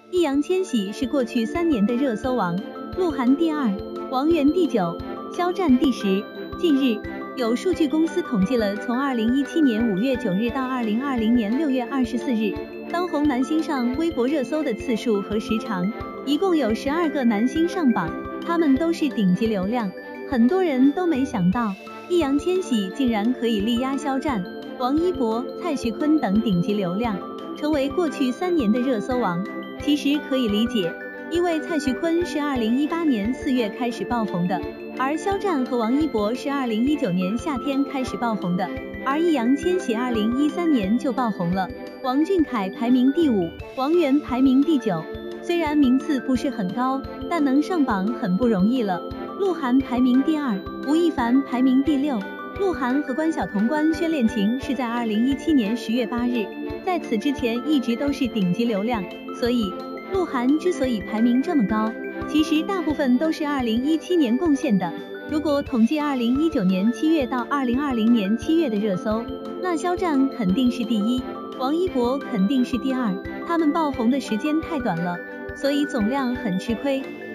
易烊千玺是过去3年的热搜王，鹿晗第2，王源第9，肖战第10。近日，有数据公司统计了从2017年5月9日到2020年6月24日，当红男星上微博热搜的次数和时长，一共有12个男星上榜，他们都是顶级流量。很多人都没想到，易烊千玺竟然可以力压肖战、王一博、蔡徐坤等顶级流量，成为过去3年的热搜王。其实可以理解，因为蔡徐坤是2018年4月开始爆红的，而肖战和王一博是2019年夏天开始爆红的，而易烊千玺2013年就爆红了。王俊凯排名第5，王源排名第9，虽然名次不是很高，但能上榜很不容易了。鹿晗排名第2，吴亦凡排名第6。鹿晗和关晓彤官宣恋情是在2017年10月8日，在此之前一直都是顶级流量，所以鹿晗之所以排名这么高，其实大部分都是2017年贡献的。如果统计2019年7月到2020年7月的热搜，那肖战肯定是第1，王一博肯定是第2，他们爆红的时间太短了，所以总量很吃亏。